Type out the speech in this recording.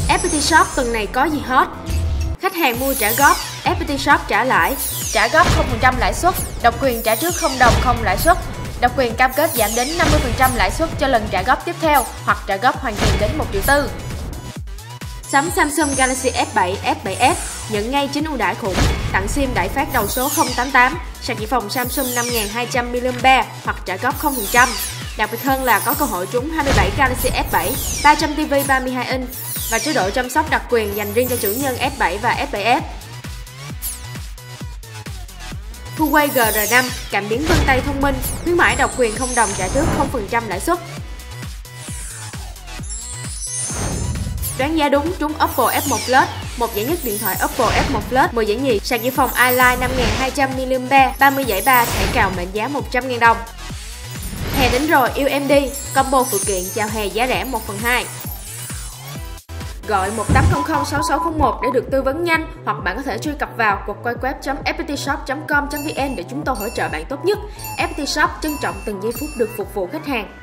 FPT Shop tuần này có gì hot? Khách hàng mua trả góp, FPT Shop trả lãi. Trả góp 0% lãi suất, độc quyền trả trước 0 đồng không lãi suất. Độc quyền cam kết giảm đến 50% lãi suất cho lần trả góp tiếp theo hoặc trả góp hoàn tiền đến 1,4 triệu. Sắm Samsung Galaxy S7, S7s nhận ngay 9 ưu đãi khủng, tặng SIM đại phát đầu số 088, sạc dự phòng Samsung 5200 mAh hoặc trả góp 0%. Đặc biệt hơn là có cơ hội trúng 27 Galaxy S7, 300 TV 32 inch và chế độ chăm sóc đặc quyền dành riêng cho chủ nhân S7 và S7s. Huawei GR5 cảm biến vân tay thông minh, khuyến mãi độc quyền 0 đồng trả trước 0% lãi suất. Đoán giá đúng trúng Oppo F1 Plus, một giải nhất điện thoại Oppo F1 Plus, 10 giải nhì, sạc dự phòng iLight 5200 mAh, 30 giải ba, thẻ cào mệnh giá 100.000 đồng. Hè đến rồi, yêu em đi, combo phụ kiện chào hè giá rẻ 1/2. Gọi 1800 6601 để được tư vấn nhanh, hoặc bạn có thể truy cập vào www.fptshop.com.vn để chúng tôi hỗ trợ bạn tốt nhất. FPT Shop trân trọng từng giây phút được phục vụ khách hàng.